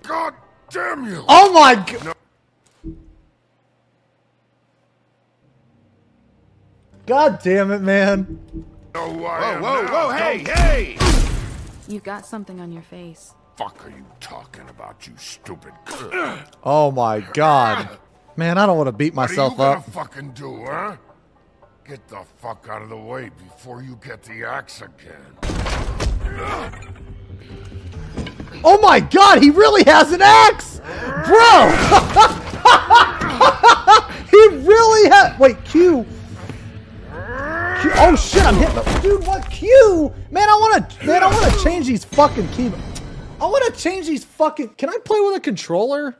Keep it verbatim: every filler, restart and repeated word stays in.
God damn you! Oh my god! No. God damn it, man! No, I Whoa, am whoa, now. whoa! Hey, Don't hey! You've got something on your face. Fuck are you talking about, you stupid? Oh my god, man! I don't want to beat myself what are you up. gonna fucking do, huh? Get the fuck out of the way before you get the axe again. Oh my god, he really has an axe! Bro! He really has... Wait, Q... Q... Oh shit, I'm hitting the... Dude, what Q? Man, I want to... Man, I want to change these fucking key... I want to change these fucking... Can I play with a controller?